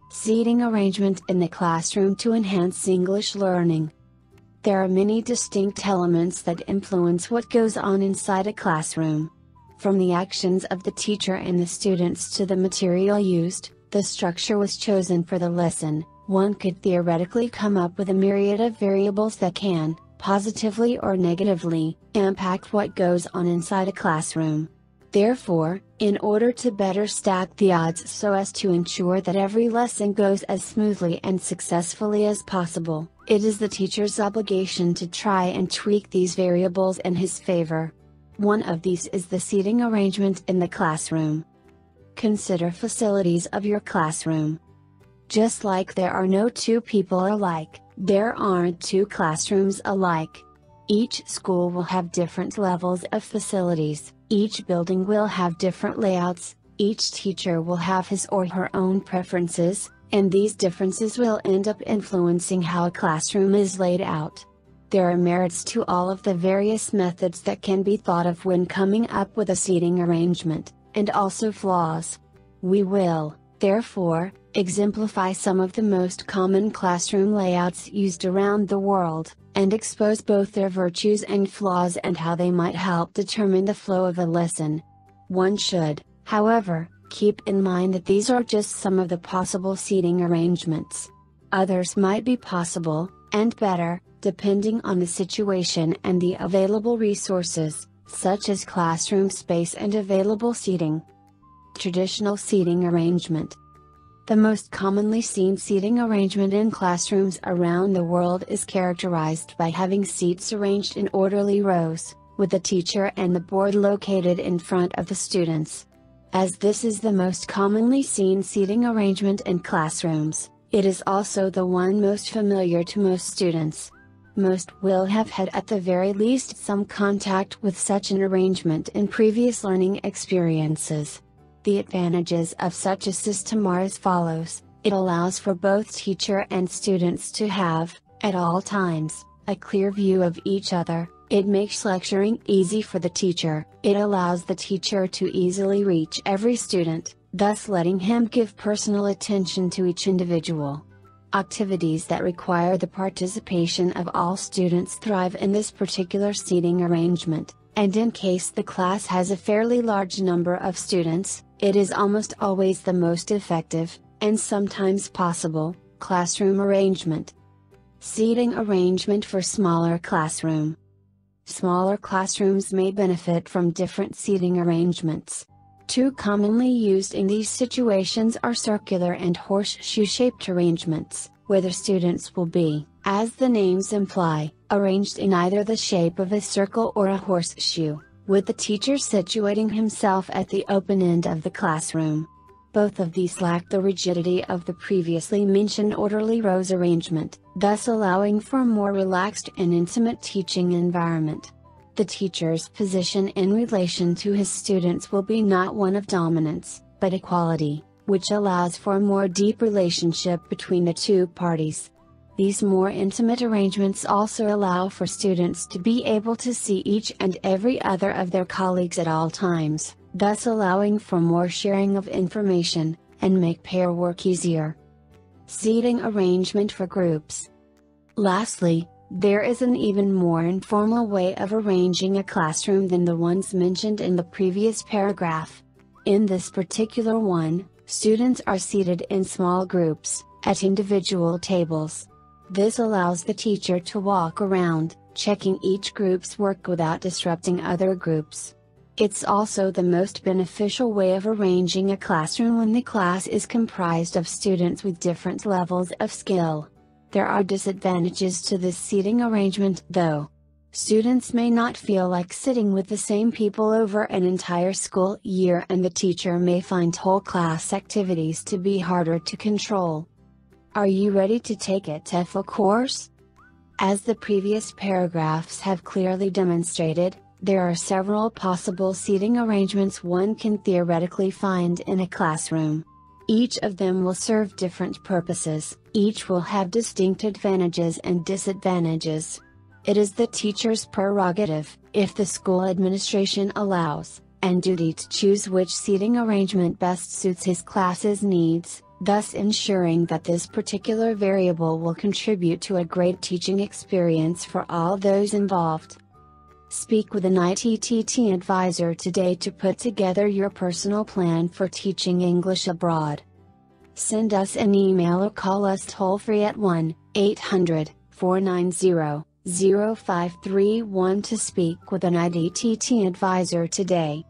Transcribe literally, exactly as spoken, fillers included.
Seating arrangement in the classroom to enhance English learning. There are many distinct elements that influence what goes on inside a classroom. From the actions of the teacher and the students to the material used, the structure was chosen for the lesson. One could theoretically come up with a myriad of variables that can, positively or negatively, impact what goes on inside a classroom. Therefore, in order to better stack the odds so as to ensure that every lesson goes as smoothly and successfully as possible, it is the teacher's obligation to try and tweak these variables in his favor. One of these is the seating arrangement in the classroom. Consider facilities of your classroom. Just like there are no two people alike, there aren't two classrooms alike. Each school will have different levels of facilities, each building will have different layouts, each teacher will have his or her own preferences, and these differences will end up influencing how a classroom is laid out. There are merits to all of the various methods that can be thought of when coming up with a seating arrangement, and also flaws. We will, therefore, exemplify some of the most common classroom layouts used around the world, and expose both their virtues and flaws and how they might help determine the flow of a lesson. One should, however, keep in mind that these are just some of the possible seating arrangements. Others might be possible, and better, depending on the situation and the available resources, such as classroom space and available seating. Traditional seating arrangement. The most commonly seen seating arrangement in classrooms around the world is characterized by having seats arranged in orderly rows, with the teacher and the board located in front of the students. As this is the most commonly seen seating arrangement in classrooms, it is also the one most familiar to most students. Most will have had at the very least some contact with such an arrangement in previous learning experiences. The advantages of such a system are as follows: it allows for both teacher and students to have, at all times, a clear view of each other. It makes lecturing easy for the teacher. It allows the teacher to easily reach every student, thus letting him give personal attention to each individual. Activities that require the participation of all students thrive in this particular seating arrangement, and in case the class has a fairly large number of students, it is almost always the most effective, and sometimes possible, classroom arrangement. Seating arrangement for smaller classroom. Smaller classrooms may benefit from different seating arrangements. Two commonly used in these situations are circular and horseshoe-shaped arrangements, where the students will be, as the names imply, arranged in either the shape of a circle or a horseshoe, with the teacher situating himself at the open end of the classroom. Both of these lack the rigidity of the previously mentioned orderly rows arrangement, thus allowing for a more relaxed and intimate teaching environment. The teacher's position in relation to his students will be not one of dominance, but equality, which allows for a more deep relationship between the two parties. These more intimate arrangements also allow for students to be able to see each and every other of their colleagues at all times, thus allowing for more sharing of information, and make pair work easier. Seating arrangement for groups. Lastly, there is an even more informal way of arranging a classroom than the ones mentioned in the previous paragraph. In this particular one, students are seated in small groups, at individual tables. This allows the teacher to walk around, checking each group's work without disrupting other groups. It's also the most beneficial way of arranging a classroom when the class is comprised of students with different levels of skill. There are disadvantages to this seating arrangement, though. Students may not feel like sitting with the same people over an entire school year, and the teacher may find whole class activities to be harder to control. Are you ready to take a T E F L course? As the previous paragraphs have clearly demonstrated, there are several possible seating arrangements one can theoretically find in a classroom. Each of them will serve different purposes, each will have distinct advantages and disadvantages. It is the teacher's prerogative, if the school administration allows, and duty to choose which seating arrangement best suits his class's needs, thus ensuring that this particular variable will contribute to a great teaching experience for all those involved. Speak with an I T T T advisor today to put together your personal plan for teaching English abroad. Send us an email or call us toll-free at one eight hundred, four nine zero, zero five three one to speak with an I T T T advisor today.